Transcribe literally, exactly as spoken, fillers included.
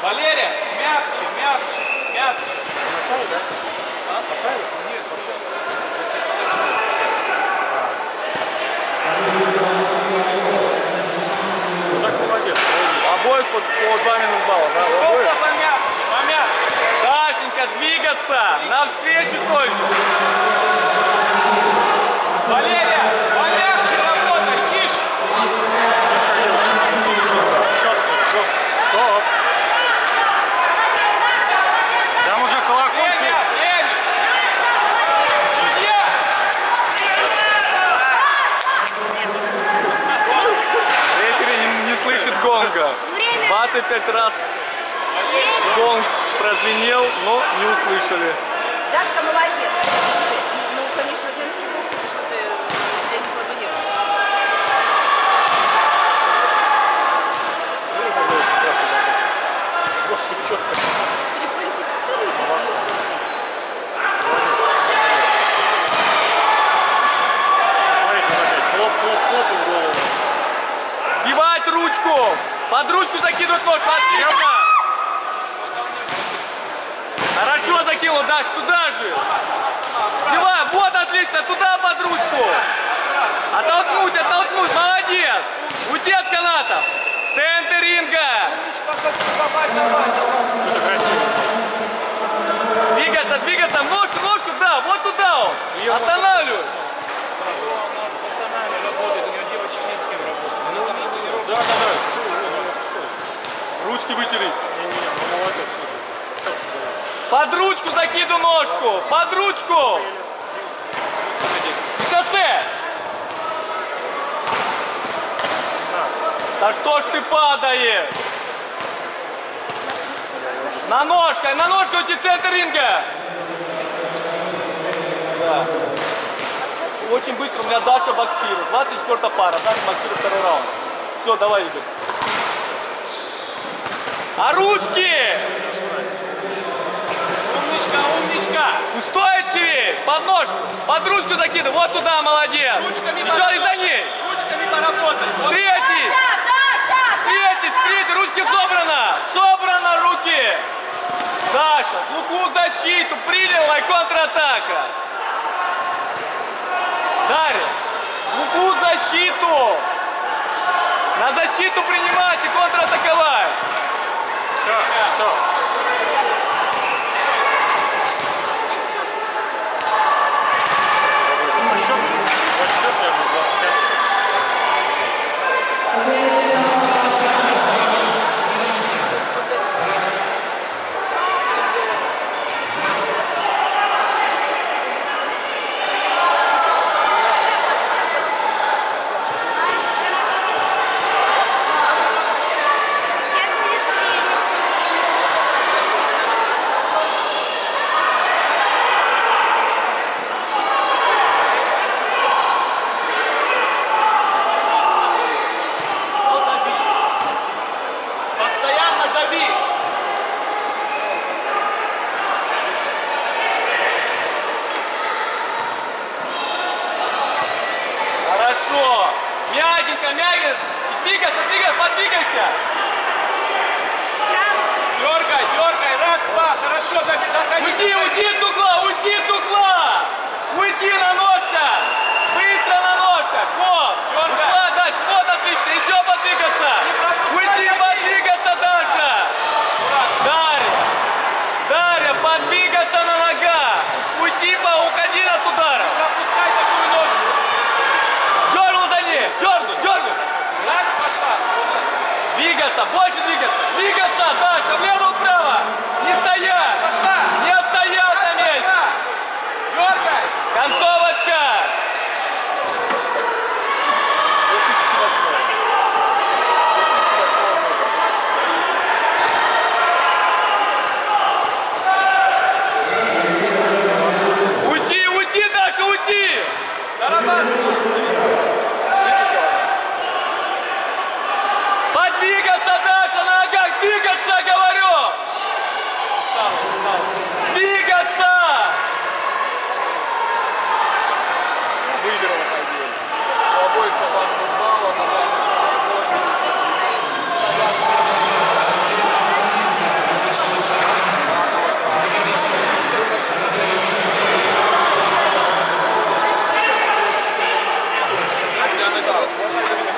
Валерия, мягче, мягче, мягче. Мотаю, да? А? Мотаю? Нет, сейчас. Если ну так молодец. Обоих по, по два минут балла, да? просто помягче, помягче. Дашенька, двигаться! Навстречу только! Валерия, помягче работай, тише. Жестко, жестко. Стоп! Там уже колокольчик. Время, время. Судья. Рефери не, не слышит гонга. двадцать пять раз гонг прозвенел, но не услышали. Дашка молодец. Ну, конечно, женский бокс, это что-то для них слабо не было. Жестко, четко. Переквалифицируйтесь, вот. Смотрите, опять хлоп, хлоп, хлоп и в голову. Бивать ручку! Под ручку закидывать нож, отлично! Хорошо закинул, Даш, туда же! Бивай, вот отлично, туда под ручку! Оттолкнуть, оттолкнуть, молодец! Уйти от канатов! Центр ринга! Давай, давай, давай. Это красиво. Двигаться, двигаться, ножку, ножку, да, вот туда он! Останавливай! У нас пацанами работает, у него девочек нет с кем работать. Она там на тренировке. Да, да, да. Ручки вытери. Не-не-не, ну молодец, слушай. Под ручку закиду ножку! Под ручку! Шоссе! Да что ж ты падаешь? На ножкой, на ножку уйти, центр ринга! Да. Очень быстро у меня Даша боксирует. двадцать четвёртая пара, Даша боксирует второй раунд. Все, давай, Игорь. А ручки? Умничка, умничка. Устойчивее! Под ножку! Под ручку закидывай! Вот туда, молодец! Ручками Еще и за ней! Ручками поработай. Вот. Встретить! Встретить! Встретить! Ручки собрано! Собрано руки! Даша, глухую защиту приняла и контратака! Дарья, глухую защиту! На защиту принимать и контратаковать! Все, все. Постоянно дави. Хорошо. Мягенько, мягенько. Двигайся, двигайся, подвигайся. Дергай, дергай. Раз, два. Хорошо, доходи. Уйди, уйди с угла, уйди с угла. Уйди на ножках. Быстро на ножках. Вот. Дергай. Ушла дальше. Вот отлично. Еще подвигаться. Уйди, подвигаться, Даша. Дарья. Дарья, подвигаться на ногах. Уйди, уходи от удара. Пропускай такую ножку. Дернул за ней. Дернул, дернул. Раз, пошла. Двигаться, больше двигаться. Двигаться, Даша, влево-вправо. Не стоять. Пошла. Не стоять на месте. Дергай. Концовочка. две тысячи восьмой. Уйди, уйди, Даша, уйди. Подвигаться, Даша, на ногах, двигаться, говорю! Двигаться! бороться с представителями